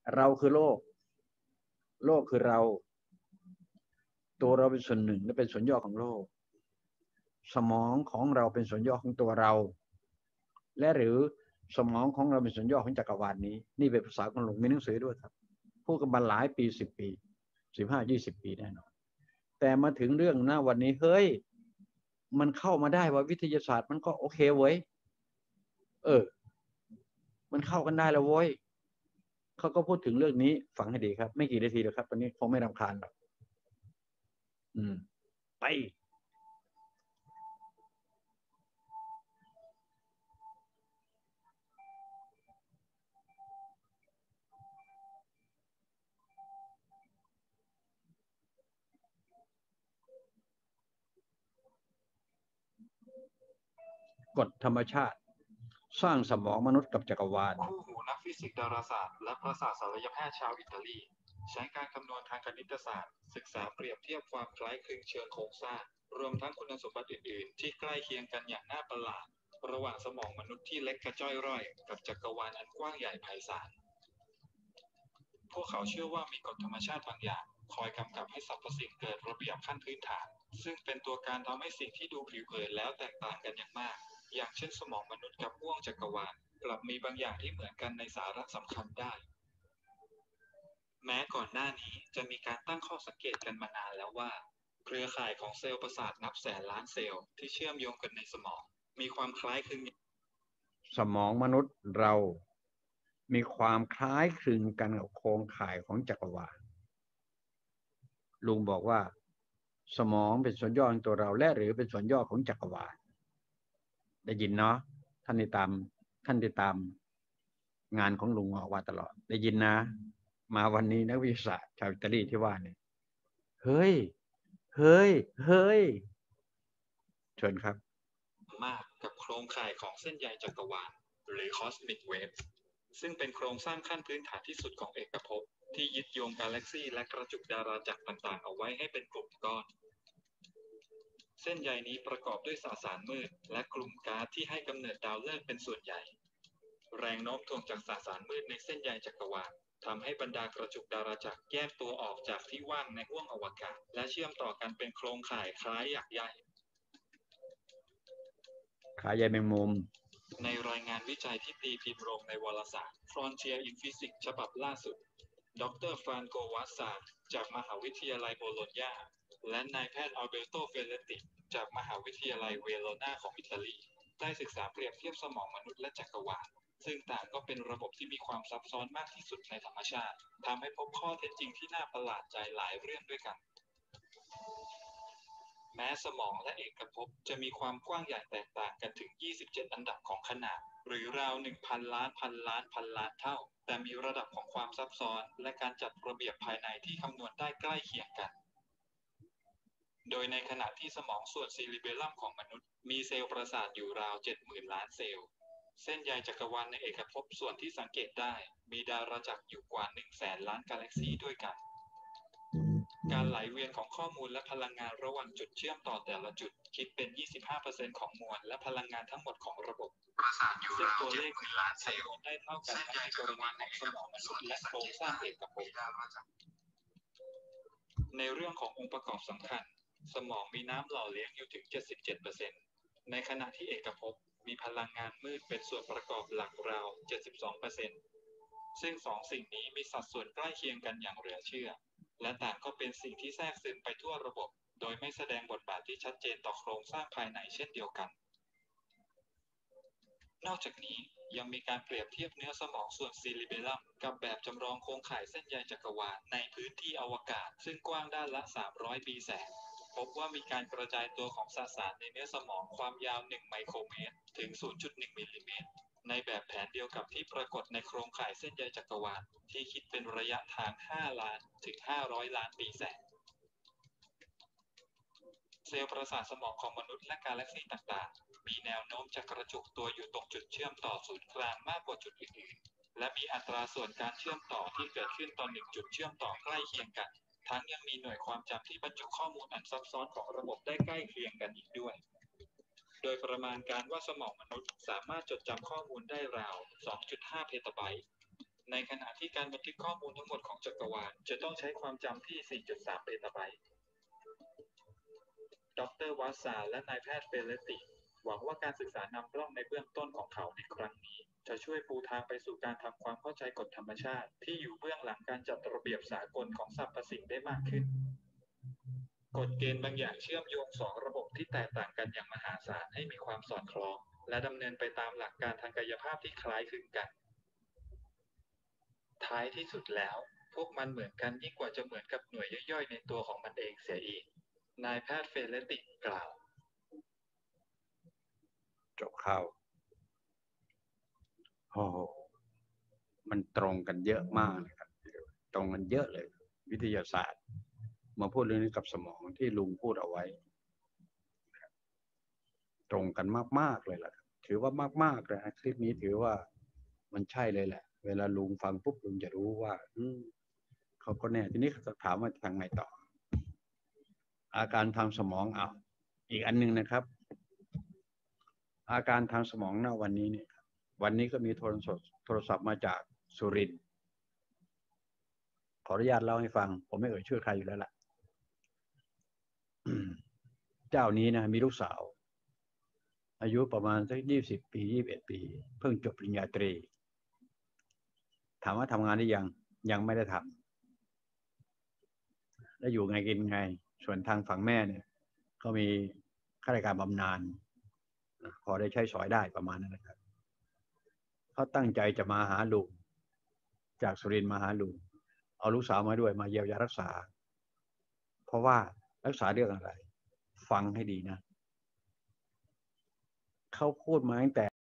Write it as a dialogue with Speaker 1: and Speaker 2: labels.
Speaker 1: เราคือโลกโลกคือเราตัวเราเป็นส่วนหนึ่งและเป็นส่วนย่อของโลกสมองของเราเป็นส่วนย่อของตัวเราและหรือสมองของเราเป็นส่วนย่อของจักรวาลนี้นี่เป็นภาษาของหลวงมีหนังสือด้วยครับพูดกันมาหลายปี10 ปี15-20 ปีแน่นอนแต่มาถึงเรื่องหน้าวันนี้เฮ้ยมันเข้ามาได้ว่าวิทยาศาสตร์มันก็โอเคเว้ยมันเข้ากันได้แล้วเว้ยเขาก็พูดถึงเรื่องนี้ฟังให้ดีครับไม่กี่นาทีหรอกครับตอนนี้คงไม่รำคาญหรอกไปกฎธรรมชาติสร้างสมองมนุษย์กับจักรวาล
Speaker 2: คู่หูนักฟิสิกส์ดาราศาสตร์และประสาทศัลยแพทย์ชาวอิตาลีใช้การคำนวณทางคณิตศาสตร์ศึกษาเปรียบเทียบความคล้ายคลึงเชิงโครงสร้างรวมทั้งคุณสมบัติอื่นๆที่ใกล้เคียงกันอย่างน่าประหลาดระหว่างสมองมนุษย์ที่เล็กกระจ้อยร่อยกับจักรวาลอันกว้างใหญ่ไพศาลพวกเขาเชื่อว่ามีกฎธรรมชาติบางอย่างคอยกำกับให้สรรพสิ่งเกิดระเบียบขั้นพื้นฐานซึ่งเป็นตัวการทำให้สิ่งที่ดูผิวเผินแล้วแตกต่างกันอย่างมากอย่างเช่นสมองมนุษย์กับห้วงจักรวาลกลับมีบางอย่างที่เหมือนกันในสาระสำคัญได้แม้ก่อนหน้านี้จะมีการตั้งข้อสังเกตกันมานานแล้วว่าเครือข่ายของเซลล์ประสาทนับแสนล้านเซลล์ที่เชื่อมโยงกันในสมองมีความคล้ายคลึง
Speaker 1: สมองมนุษย์เรามีความคล้ายคลึงกันกับโครงข่ายของจักรวาลลุงบอกว่าสมองเป็นส่วนย่อของตัวเราและหรือเป็นส่วนย่อของจักรวาลได้ยินเนาะท่านได้ตามงานของลุงออกว่าตลอดได้ยินนะมาวันนี้นักวิทยาศาสตร์ชาวอิตาลีที่ว่าเนี่ยเฮ้ยเฮ้ยเชิญครับ
Speaker 2: มากกับโครงข่ายของเส้นใยจักรวาลหรือ Cosmic Wave ซึ่งเป็นโครงสร้างขั้นพื้นฐานที่สุดของเอกภพที่ยึดโยงกาแล็กซีและกระจุกดาราจักรต่างๆเอาไว้ให้เป็นกลุ่มก้อนเส้นใยนี้ประกอบด้วยสสารมืดและกลุ่มก๊าซที่ให้กำเนิดดาวฤกษ์เป็นส่วนใหญ่แรงโน้มถ่วงจากสสารมืดในเส้นใยจักรวาลทำให้บรรดากระจุกดาราจักรแยกตัวออกจากที่ว่างในห้วงอวกาศและเชื่อมต่อกันเป็นโครงข่ายคล้ายหยักใย
Speaker 1: ขาใยแมงมุม
Speaker 2: ในรายงานวิจัยที่ตีพิมพ์ลงในวารสาร Frontier in Physics ฉบับล่าสุดดร. ฟรานโก วัสซาจากมหาวิทยาลัยโบโลญญาและนายแพทย์อัลเบโต เฟเลติจากมหาวิทยาลัยเวโรนาของอิตาลีได้ศึกษาเปรียบเทียบสมองมนุษย์และจักรวาลซึ่งต่างก็เป็นระบบที่มีความซับซ้อนมากที่สุดในธรรมชาติทำให้พบข้อเท็จจริงที่น่าประหลาดใจหลายเรื่องด้วยกันแม้สมองและเอกภพจะมีความกว้างใหญ่แตกต่างกันถึง27อันดับของขนาดหรือราว 1,000 ล้านพันล้านพันล้านเท่าแต่มีระดับของความซับซ้อนและการจัดระเบียบภายในที่คำนวณได้ใกล้เคียงกันโดยในขณะที่สมองส่วนซีริเบลลัมของมนุษย์มีเซลล์ประสาทอยู่ราว 70,000 ล้านเซลล์เส้นใยจักรวาลในเอกภพส่วนที่สังเกตได้มีดาราจักรอยู่กว่า 100,000 ล้านกาแล็กซีด้วยกันการไหลเวียนของข้อมูลและพลังงานระหว่างจุดเชื่อมต่อแต่ละจุดคิดเป็น 25% ของมวลและพลังงานทั้งหมดของระบบซึ่งตัวเลขนี้คำนวณได้เท่ากันทั้งในกรณีของสมองมนุษย์และโครงสร้างเอกภพในเรื่องขององค์ประกอบสำคัญสมองมีน้ำหล่อเลี้ยงอยู่ถึง 77%ในขณะที่เอกภพมีพลังงานมืดเป็นส่วนประกอบหลักราว 72%ซึ่งสองสิ่งนี้มีสัดส่วนใกล้เคียงกันอย่างเหลือเชื่อและต่างก็เป็นสิ่งที่แทรกซึมไปทั่วระบบโดยไม่แสดงบทบาทที่ชัดเจนต่อโครงสร้างภายในเช่นเดียวกันนอกจากนี้ยังมีการเปรียบเทียบเนื้อสมองส่วนซีริเบลลัมกับแบบจำลองโครงข่ายเส้นใยจักรวาลในพื้นที่อวกาศซึ่งกว้างด้านละ300 ปีแสงพบว่ามีการกระจายตัวของสสารในเนื้อสมองความยาว1 ไมโครเมตรถึง 0.1 มิลลิเมตรในแบบแผนเดียวกับที่ปรากฏในโครงข่ายเส้นใยจักรวาลที่คิดเป็นระยะทาง 5 ล้านถึง 500 ล้านปีแสงเซลล์ประสาทสมองของมนุษย์และกาแล็กซีต่างๆมีแนวโน้มจะกระจุกตัวอยู่ตรงจุดเชื่อมต่อศูนย์กลางมากกว่าจุดอื่นๆและมีอัตราส่วนการเชื่อมต่อที่เกิดขึ้นต่อ1 จุดเชื่อมต่อใกล้เคียงกันทั้งยังมีหน่วยความจำที่บรรจุข้อมูลอันซับซ้อนของระบบได้ใกล้เคียงกันอีกด้วยโดยประมาณการว่าสมองมนุษย์สามารถจดจำข้อมูลได้ราว 2.5 เพตาไบต์ในขณะที่การบันทึกข้อมูลทั้งหมดของจักรวาลจะต้องใช้ความจำที่ 4.3 เปตาไบต์ ดร.วัตซาและนายแพทย์เฟเลติหวังว่าการศึกษานำร่องในเบื้องต้นของเขาในครั้งนี้จะช่วยปูทางไปสู่การทำความเข้าใจกฎธรรมชาติที่อยู่เบื้องหลังการจัดระเบียบสากลของสรรพสิ่งได้มากขึ้นกฎเกณฑ์บางอย่างเชื่อมโยงสองระบบที่แตกต่างกันอย่างมหาศาลให้มีความสอดคล้องและดำเนินไปตามหลักการทางกายภาพที่คล้ายคลึงกันท้ายที่สุดแล้วพวกมันเหมือนกันยิ่งกว่าจะเหมือนกับหน่วยย่อยๆในตัวของมันเองเสียอีกนายแพทย์เฟเลติกล่าว
Speaker 1: จบข่าวโอ้โหมันตรงกันเยอะมากเลยครับตรงกันเยอะเลย วิทยาศาสตร์มาพูดเรื่องนี้กับสมองที่ลุงพูดเอาไว้ตรงกันมากๆเลยล่ะถือว่ามากๆเลยนะคลิปนี้ถือว่ามันใช่เลยแหละเวลาลุงฟังปุ๊บลุงจะรู้ว่าเขาก็แน่ทีนี้เขาถามว่าทางไหนต่ออาการทางสมองอีกอันนึงนะครับอาการทางสมองณวันนี้เนี่ยวันนี้ก็มีโทรศัพท์มาจากสุรินทร์ขออนุญาตเล่าให้ฟังผมไม่เอ่ยชื่อใครอยู่แล้วล่ะเจ้านี้นะมีลูกสาวอายุประมาณสัก20 ปี21 ปีเพิ่งจบปริญญาตรีถามว่าทำงานได้ยังไม่ได้ทำแล้วอยู่ไงกินไงส่วนทางฝั่งแม่เนี่ยก็มีข้าราชการบำนาญพอได้ใช้สอยได้ประมาณนั้นนะครับเขาตั้งใจจะมาหาลุงจากสุรินทร์มาหาลุงเอาลูกสาวมาด้วยมาเยียวยารักษาเพราะว่ารักษาเรื่องอะไรฟังให้ดีนะเขาพูดมาตั้งแต่